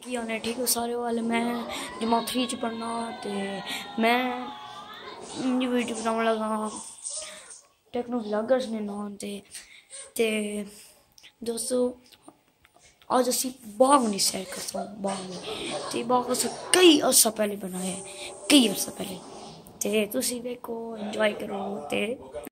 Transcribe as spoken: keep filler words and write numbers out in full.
की आने ठीक है सारे वाले। मैं जमात थ्री च पढ़ना ते मैं वीडियो बनाने लगा टेक्नो व्लॉगर्स ने नाम ते ते दोस्तों आज असी बाग नहीं सैर करता बाग नहीं ते बाग अस कई अर्सा पहले बनाया कई अर्सा पहले ते तुसी देखो एंजॉय करो ते